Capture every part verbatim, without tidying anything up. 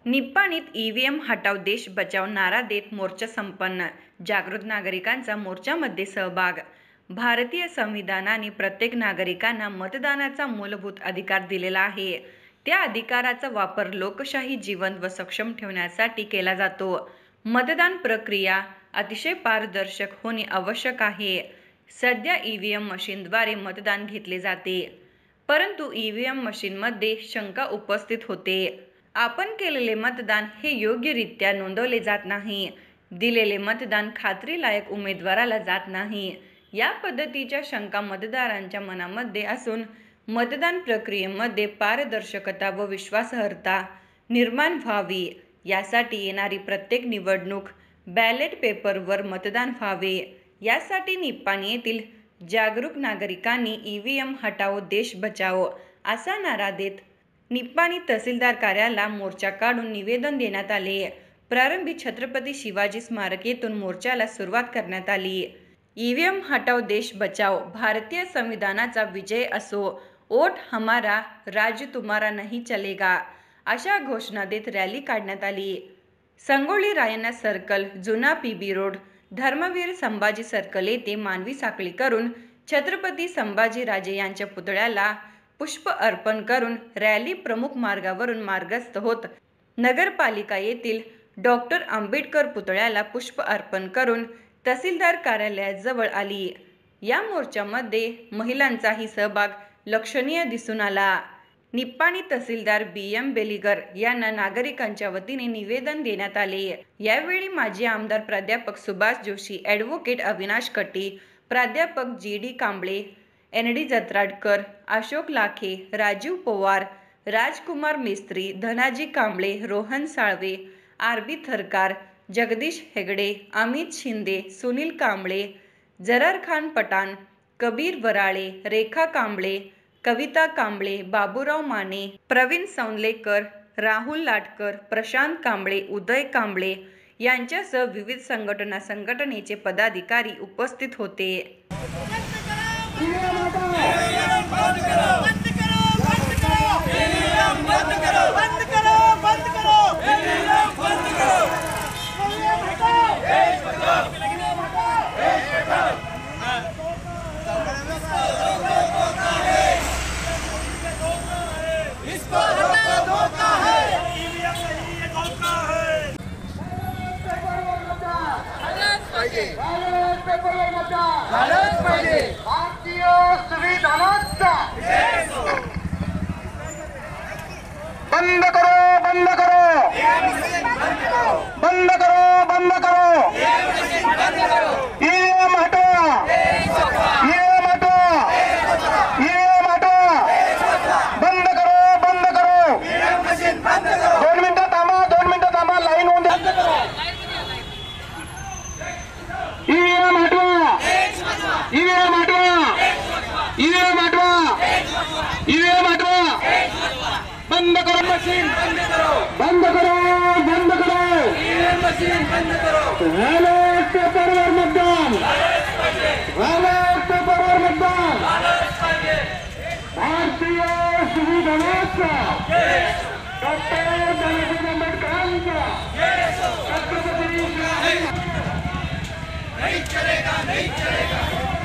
निप्पाणीत EVM हटाव देश बचाव नारा देत मोर्चा संपन्न. जागृत नागरिकांचा मोर्चामध्ये सहभाग. भारतीय संविधानाने प्रत्येक नागरिकांना मतदानाचा मूलभूत अधिकार दिलेला आहे. त्या अधिकाराचा वापर लोकशाही जिवंत व सक्षम ठेवण्यासाठी केला जातो. मतदान प्रक्रिया अतिशय पारदर्शक होणे आवश्यक आहे. सध्या ईव्हीएम मशीनद्वारे मतदान घेतले जाते, परंतु ईव्हीएम मशीनमध्ये शंका उपस्थित होते. आपण केलेले मतदान हे योग्यरित्या नोंदवले जात नाही. दिलेले मतदान खात्रीलायक उमेदवाराला जात नाही. या पद्धतीच्या शंका मतदारांच्या मनामध्ये असून मतदान प्रक्रियेमध्ये पारदर्शकता व विश्वासार्हता निर्माण व्हावी यासाठी येणारी प्रत्येक निवडणूक बॅलेट पेपरवर मतदान व्हावे यासाठी निप्पाणी येथील जागरूक नागरिकांनी ईव्हीएम हटाओ देश बचाओ असा नारा देत निप्पाणी तहसीलदार कार्यालयाला मोर्चा काढून निवेदन देण्यात आले. प्रारंभी छत्रपती शिवाजी स्मारक येथून मोर्चाला सुरुवात करण्यात आली. ईव्हीएम हटाओ देश बचाओ, भारतीय संविधानाचा विजय असो, वोट हमारा राज्य तुम्हारा नहीं चलेगा अशा घोषणा देत रॅली काढण्यात आली. संगोळी रायण्णा सर्कल, जुना PB road, Dharmaveer Sambhaji circle येथे मानवी साखळी करून छत्रपती संभाजीराजे यांच्या पुतळ्याला पुष्प अर्पण करून रॅली प्रमुख मार्गावरून मार्गस्थ होत नगरपालिका येथील डॉक्टर आंबेडकर पुतळ्याला पुष्प अर्पण करून तहसीलदार कार्यालयाजवळ आली. या मोर्चामध्ये महिलांचाही सहभाग लक्षणीय दिसून आला. निप्पाणी तहसीलदार बी एम बेलिगर यांना नागरिकांच्या वतीने निवेदन देण्यात आले. यावेळी माजी आमदार प्राध्यापक सुभाष जोशी, ॲडव्होकेट अविनाश कटी, प्राध्यापक G D Kamble, N D Jatradkar, Ashok Lakhe, Rajeev Pawar, Rajkumar Mistry, Dhanaji Kamble, Rohan Salve, R B Tharkar, Jagdish Hegde, Amit Shinde, Sunil Kamble, Jarar Khan Pathan, Kabir Warale, Rekha Kamble, Kavita Kamble, Baburao Mane, Pravin Saundalekar, Rahul Latkar, Prashant Kamble, Uday Kamble यांच्यासह विविध संघटना संघटनेचे पदाधिकारी उपस्थित होते. भारतीय संविधानाचा बंद करो बंद करो बंद करो बंद करो ईव्हीएम हटवा ईव्हीएम हटवा ईव्हीएम हटवा बंद करो बंद करो दोन मिनिटं थांबा दोन मिनिटं थांबा लाईन होऊन द्या. ईव्हीएम हटवा ईव्हीएम हटवा ईव्हीएम हटवा ईव्हीएम हटवा बंद करो मशीन बंद करो बंद करो बंद करो ईव्हीएम मशीन बंद करो. बॅलेट पेपरवर मतदान बॅलेट पेपरवर मतदान भारतीय संविधानाचा डॉक्टर बाबासाहेब आंबेडकरांचा छत्रपती नहीं चलेगा नहीं चलेगा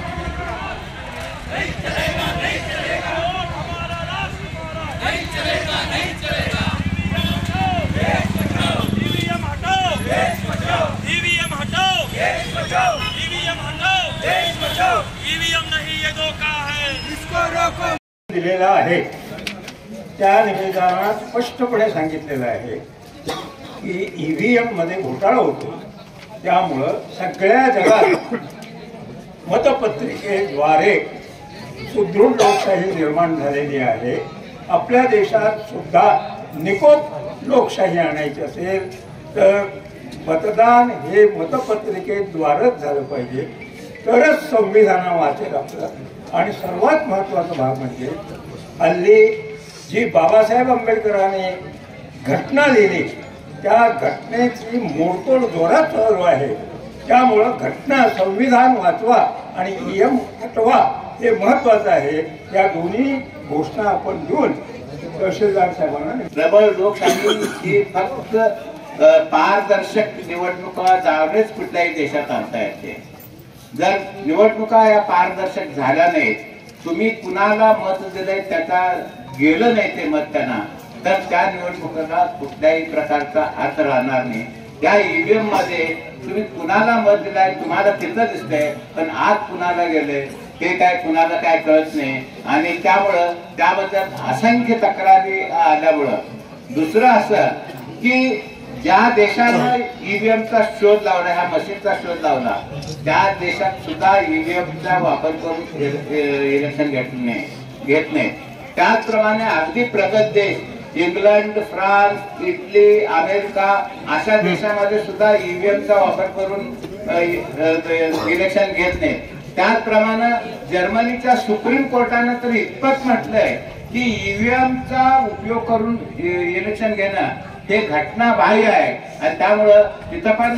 नहीं चलेगा नहीं चलेगा हमारा राष्ट्र नहीं चलेगा नहीं चलेगा. देश बचाओ ईवीएम हटाओ देश बचाओ ईवीएम हटाओ देश बचाओ ईवीएम हटाओ देश बचाओ ईवीएम नहीं ये धोखा है इसको रोको. दिलेला आहे त्या निवेदनात स्पष्टपणे सांगितलेलं आहे की ईव्हीएम मध्ये घोटाळा होतो. त्यामुळं सगळ्या जगात मतपत्रिकेद्वारे सुदृढ लोकशाही निर्माण झालेली आहे. आपल्या देशात सुद्धा निकोप लोकशाही आणायची असेल तर मतदान हे मतपत्रिकेद्वारेच झालं पाहिजे, तरच संविधान वाचेल आपलं. आणि सर्वात महत्त्वाचा भाग म्हणजे हल्ली जी बाबासाहेब आंबेडकरांनी घटना लिहिली त्या घटनेची मोडतोड जोरात चालू आहे. त्यामुळं घटना संविधान वाचवा आणि ईव्हीएम हटवा हे महत्त्वाचं आहे. या दोन्ही घोषणा आपण देऊन तहसीलदार साहेबांना प्रबळ लोकशाही ही फक्त अ, पारदर्शक निवडणुका जाणेच कुठल्याही देशात आणता येते. जर निवडणुका या पारदर्शक झाल्या नाहीत, तुम्ही कुणाला मत दिलंय त्याचा गेलं नाही ते मत त्यांना, तर त्या निवडणुकीला कुठल्याही प्रकारचा अर्थ राहणार नाही. त्या ईव्हीएम मध्ये तुम्ही कुणाला मत दिलाय तुम्हाला तिथं दिसतंय, पण आत कुणाला गेले ते काय कुणाला काय कळत नाही. आणि त्यामुळं त्याबद्दल असंख्य तक्रारी आल्यामुळं दुसरं असं की ज्या देशानं ईव्हीएमचा शोध लावला, ह्या मशीनचा शोध लावला, त्या देशात सुद्धा ईव्हीएमचा वापर करून इलेक्शन घेत नाही घेत नाही त्याचप्रमाणे अगदी प्रगत देश इंग्लंड, फ्रान्स, इटली, अमेरिका अशा देशामध्ये सुद्धा ईव्हीएमचा वापर करून इलेक्शन घेत नाही. त्याचप्रमाणे जर्मनीच्या सुप्रीम कोर्टानं तर इतपत म्हटलंय की ईव्हीएमचा उपयोग करून इलेक्शन घेणं हे घटनाबाह्य आहे आणि त्यामुळं तिथं पण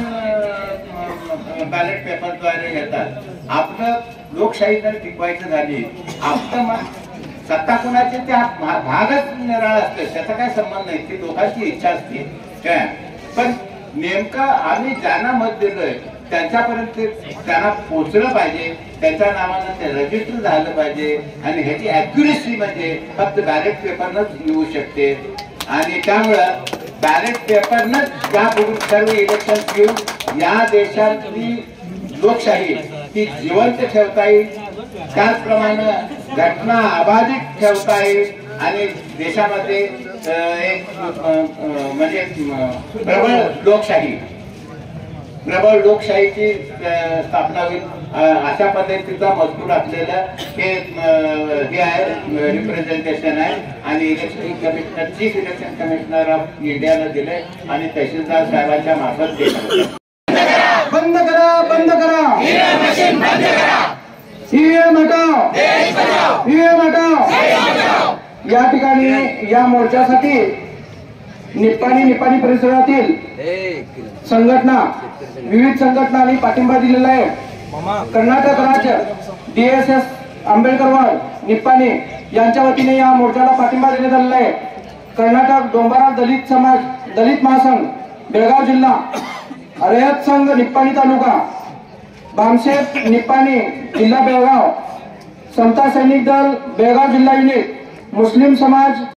बॅलेट पेपरद्वारे घेतात. आपलं लोकशाही जर टिकवायचं झाली, आपलं सत्ता कुणाची त्या भागच निराळा असते, त्याचा काय संबंध नाही, ती लोकांची इच्छा असते काय. पण नेमकं आम्ही ज्यांना मत दिलोय त्यांच्यापर्यंत त्यांना पोहोचलं पाहिजे, त्यांच्या नावानं ते रजिस्टर झालं पाहिजे आणि ह्याची अॅक्युरेसी म्हणजे फक्त बॅलेट पेपरनच येऊ शकते. आणि त्यामुळं बॅलेट पेपरनच यापुढे सर्व इलेक्शन घेऊन या देशातली लोकशाही ती जिवंत ठेवता येईल, त्याचप्रमाणे घटना अबाधित ठेवता येईल आणि देशामध्ये एक म्हणजे प्रबळ लोकशाही प्रबळ लोकशाहीची स्थापना होईल. अशा पद्धतीचा मजकूर असलेलं हे हे आहे रिप्रेझेंटेशन आहे आणि election commissioner chief election commissioner of इंडियाला दिले आणि तहसीलदार साहेबांच्या मार्फत दिले. बंद करा बंद करा ईव्हीएम हटाओ ईव्हीएम हटाओ. या ठिकाणी या मोर्चासाठी निप्पाणी निप्पाणी परिसरातील संघटना विविध संघटनांनी पाठिंबा दिलेला आहे. कर्नाटक राज्य डीएसएस आंबेडकर निप्पाणी यांच्या वतीने या मोर्चाला पाठिंबा देण्यात आलेला आहे. कर्नाटक डोंबारा दलित समाज दलित महासंघ बेळगाव जिल्हा, रयत संघ निप्पाणी तालुका, बामशेत निप्पाणी जिल्हा बेळगाव, समता सैनिक दल बेळगाव जिल्हा युनिट, मुस्लिम समाज